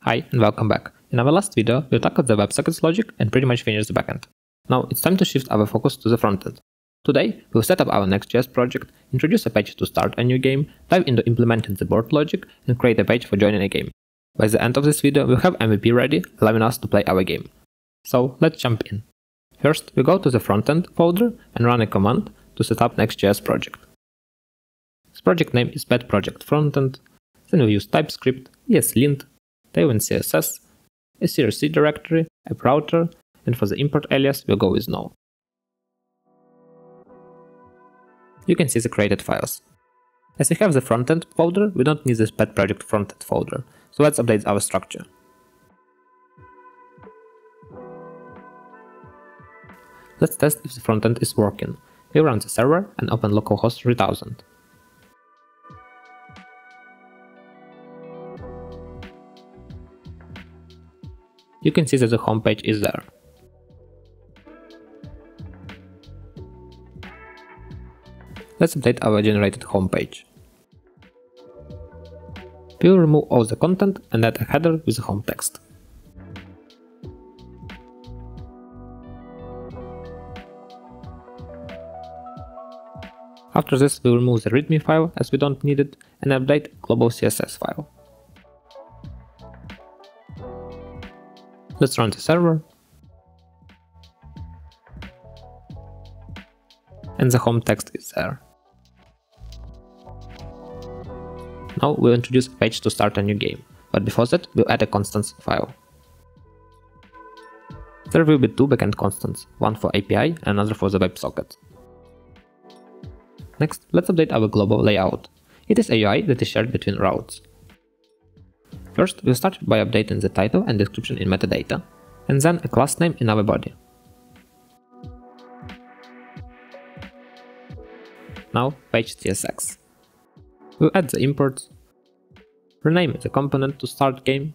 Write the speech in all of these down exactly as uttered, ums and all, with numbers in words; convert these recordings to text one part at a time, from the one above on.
Hi and welcome back. In our last video, we tackled the WebSockets logic and pretty much finished the backend. Now it's time to shift our focus to the frontend. Today, we'll set up our Next.js project, introduce a page to start a new game, dive into implementing the board logic, and create a page for joining a game. By the end of this video, we'll have M V P ready, allowing us to play our game. So let's jump in. First, we go to the frontend folder and run a command to set up Next.js project. This project name is pet project frontend. Then we'll use TypeScript, ESLint, Tailwind C S S, a C R C directory, a router, and for the import alias we'll go with no. You can see the created files. As we have the frontend folder, we don't need this pet project frontend folder, so let's update our structure. Let's test if the frontend is working. We'll run the server and open localhost three thousand. You can see that the home page is there. Let's update our generated home page. We will remove all the content and add a header with the home text. After this, we will remove the readme file as we don't need it and update global C S S file. Let's run the server. And the home text is there. Now we'll introduce a page to start a new game, but before that we'll add a constants file. There will be two backend constants, one for A P I and another for the WebSocket. Next, let's update our global layout. It is a U I that is shared between routes. First, we'll start by updating the title and description in metadata, and then a class name in our body. Now, page T S X. We'll add the imports, rename the component to start game,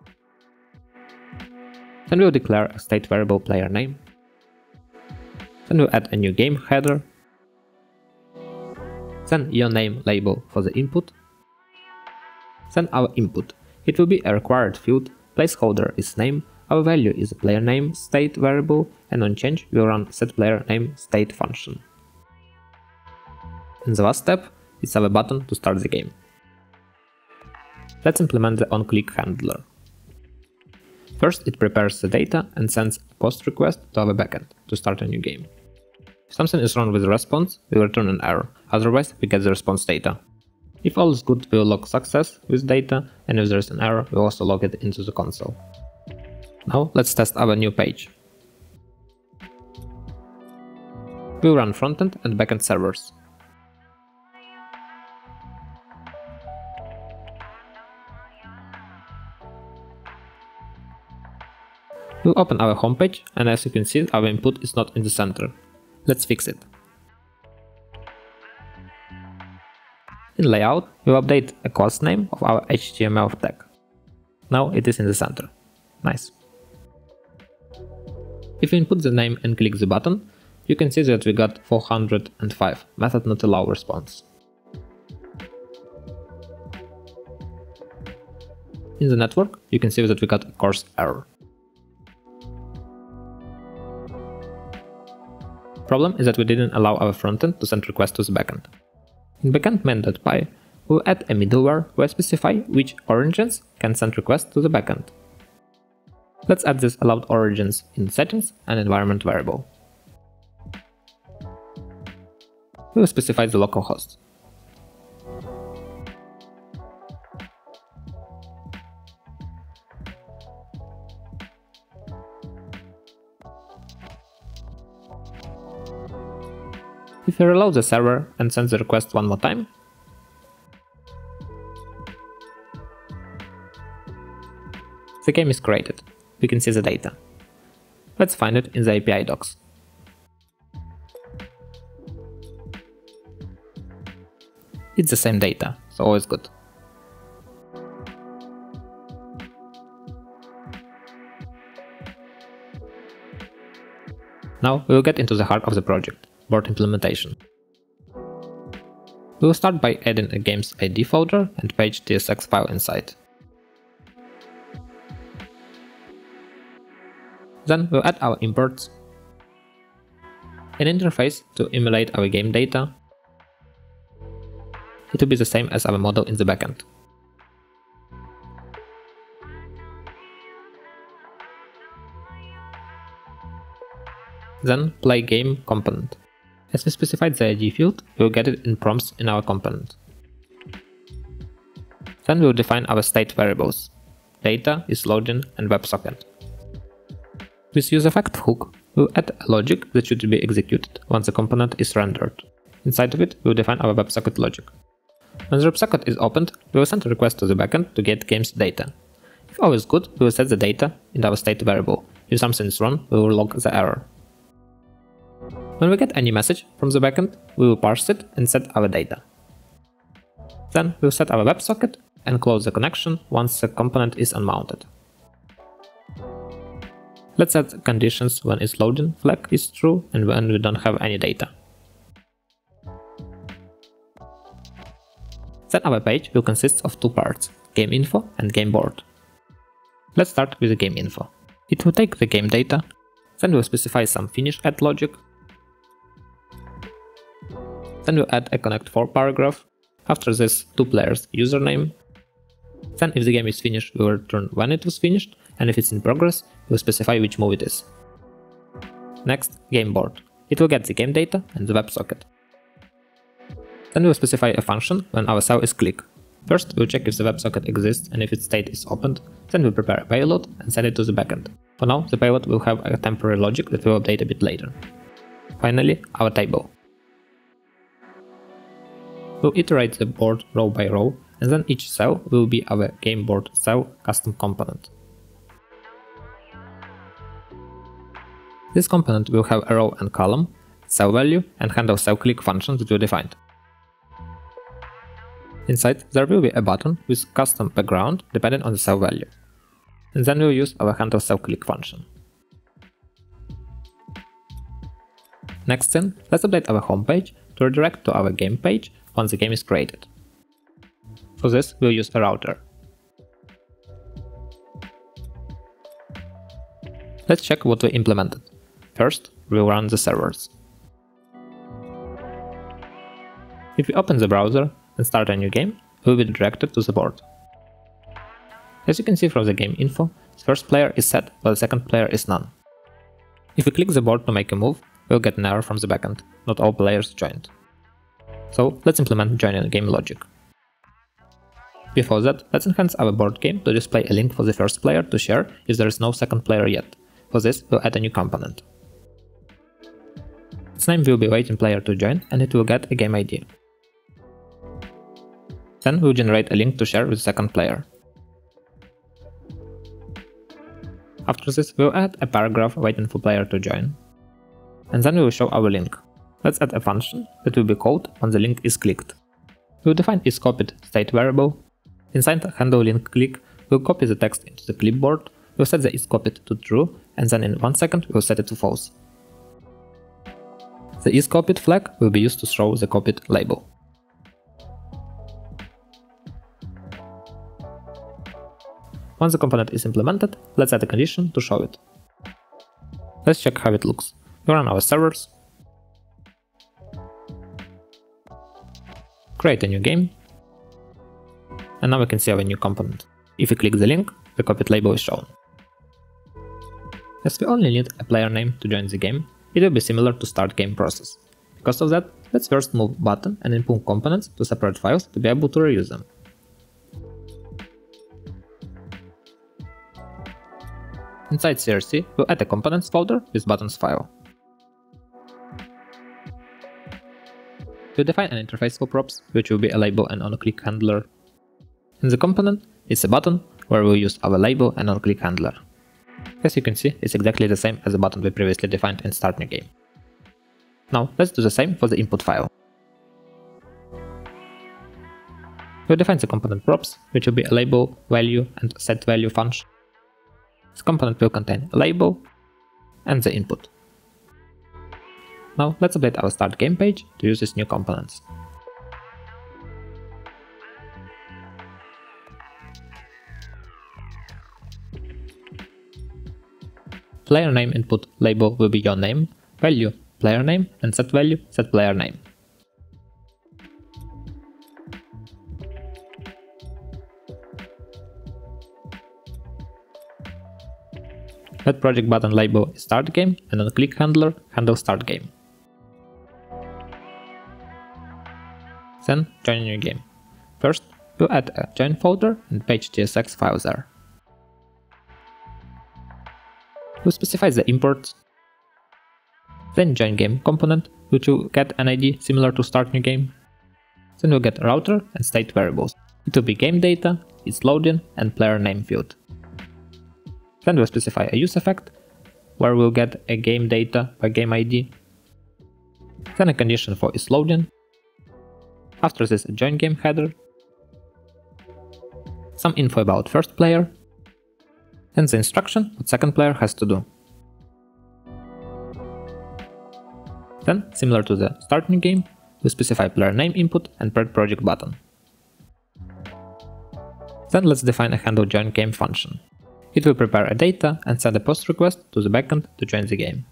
then we'll declare a state variable player name, then we'll add a new game header, then your name label for the input, then our input. It will be a required field, placeholder is name, our value is a player name state variable, and on change we'll run setPlayerNameState state function. In the last step, it's our button to start the game. Let's implement the onClick handler. First, it prepares the data and sends a post request to our backend to start a new game. If something is wrong with the response, we'll return an error, otherwise we get the response data. If all is good, we'll log success with data, and if there is an error, we'll also log it into the console. Now let's test our new page. We'll run frontend and backend servers. We'll open our homepage, and as you can see, our input is not in the center. Let's fix it. In layout, we'll update a class name of our H T M L tag. Now it is in the center. Nice. If you input the name and click the button, you can see that we got four hundred five method not allow response. In the network, you can see that we got a course error. Problem is that we didn't allow our frontend to send requests to the backend. In backend main.py, we'll add a middleware where we specify which origins can send requests to the backend. Let's add this allowed origins in settings and environment variable. We will specify the localhost. If we reload the server and send the request one more time, the game is created. We can see the data. Let's find it in the A P I docs. It's the same data, so always good. Now we will get into the heart of the project, board implementation. We will start by adding a game's I D folder and page T S X file inside. Then we'll add our imports, an interface to emulate our game data. It will be the same as our model in the backend. Then play game component. As we specified the I D field, we will get it in prompts in our component. Then we will define our state variables. Data, isLogin, and WebSocket. With useEffect hook, we will add a logic that should be executed once the component is rendered. Inside of it, we will define our WebSocket logic. When the WebSocket is opened, we will send a request to the backend to get game's data. If all is good, we will set the data in our state variable. If something is wrong, we will log the error. When we get any message from the backend, we will parse it and set our data. Then we'll set our WebSocket and close the connection once the component is unmounted. Let's set conditions when isLogin flag is true and when we don't have any data. Then our page will consist of two parts, game info and game board. Let's start with the game info. It will take the game data, then we'll specify some finish add logic. Then we'll add a connect for paragraph. After this, two players username. Then if the game is finished, we'll return when it was finished, and if it's in progress, we'll specify which move it is. Next, game board. It will get the game data and the WebSocket. Then we'll specify a function when our cell is clicked. First, we'll check if the WebSocket exists and if its state is opened, then we'll prepare a payload and send it to the backend. For now, the payload will have a temporary logic that we'll update a bit later. Finally, our table. We'll iterate the board row by row, and then each cell will be our game board cell custom component. This component will have a row and column, cell value, and handle cell click functions that we defined. Inside, there will be a button with custom background depending on the cell value. And then we'll use our handle cell click function. Next thing, let's update our homepage to redirect to our game page once the game is created. For this, we'll use a router. Let's check what we implemented. First, we'll run the servers. If we open the browser and start a new game, we'll be directed to the board. As you can see from the game info, the first player is set while the second player is none. If we click the board to make a move, we'll get an error from the backend, not all players joined. So let's implement joining game logic. Before that, let's enhance our board game to display a link for the first player to share if there is no second player yet. For this, we'll add a new component. Its name will be waiting player to join and it will get a game I D. Then we'll generate a link to share with the second player. After this, we'll add a paragraph waiting for player to join. And then we will show our link. Let's add a function that will be called when the link is clicked. We'll define isCopied state variable. Inside the handle link click, we'll copy the text into the clipboard, we'll set the isCopied to true, and then in one second we'll set it to false. The isCopied flag will be used to throw the copied label. Once the component is implemented, let's add a condition to show it. Let's check how it looks. We run our servers, create a new game, and now we can see our new component. If we click the link, the copied label is shown. As we only need a player name to join the game, it will be similar to start game process. Because of that, let's first move button and input components to separate files to be able to reuse them. Inside C R C, we'll add a components folder with buttons file. We'll define an interface for props, which will be a label and on-click handler. In the component, it's a button, where we'll use our label and on-click handler. As you can see, it's exactly the same as the button we previously defined in Start New Game. Now, let's do the same for the input file. We'll define the component props, which will be a label, value, and set value function. This component will contain a label and the input. Now let's update our start game page to use these new components. player name input label will be your name, value player name, and set value set player name. Let project button label is start game, and on click handler handle start game. Then join a new game. First, we'll add a join folder and page T S X file there. We'll specify the imports. Then join game component, which will get an I D similar to start new game. Then we'll get router and state variables. It will be game data, its loading, and player name field. Then we'll specify a use effect, where we'll get a game data by game I D. Then a condition for its loading. After this, a join game header. Some info about first player. And the instruction what second player has to do. Then, similar to the start new game, we specify player name input and pred project button. Then let's define a handle join game function. It will prepare a data and send a post request to the backend to join the game.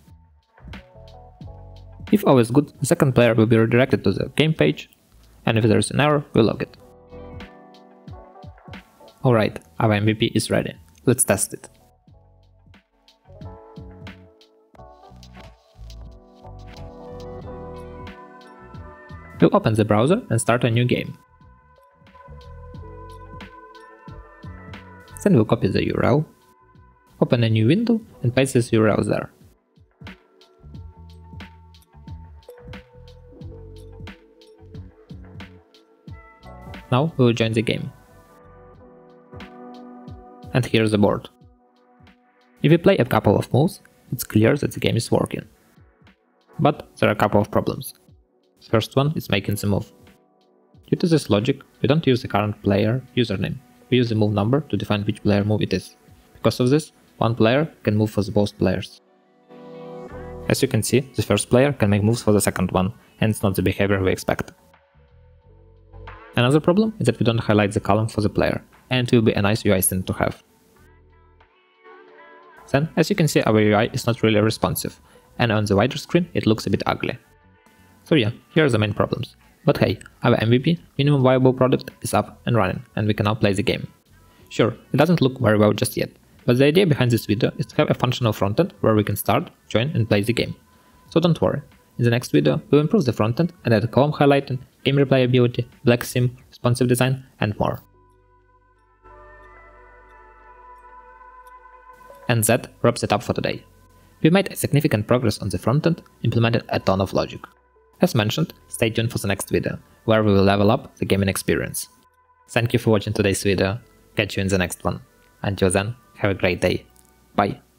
If all is good, the second player will be redirected to the game page, and if there is an error, we'll log it. Alright, our M V P is ready. Let's test it. We'll open the browser and start a new game. Then we'll copy the U R L, open a new window and paste this U R L there. Now we will join the game. And here's the board. If we play a couple of moves, it's clear that the game is working. But there are a couple of problems. The first one is making the move. Due to this logic, we don't use the current player username. We use the move number to define which player move it is. Because of this, one player can move for both players. As you can see, the first player can make moves for the second one, and it's not the behavior we expect. Another problem is that we don't highlight the column for the player, and it will be a nice U I thing to have. Then, as you can see, our U I is not really responsive, and on the wider screen it looks a bit ugly. So yeah, here are the main problems. But hey, our M V P, minimum viable product, is up and running, and we can now play the game. Sure, it doesn't look very well just yet, but the idea behind this video is to have a functional frontend where we can start, join and play the game. So don't worry, in the next video we'll improve the frontend and add column highlighting, game replayability, black theme, responsive design and more. And that wraps it up for today. We made a significant progress on the frontend, implemented a ton of logic. As mentioned, stay tuned for the next video, where we will level up the gaming experience. Thank you for watching today's video, catch you in the next one. Until then, have a great day. Bye.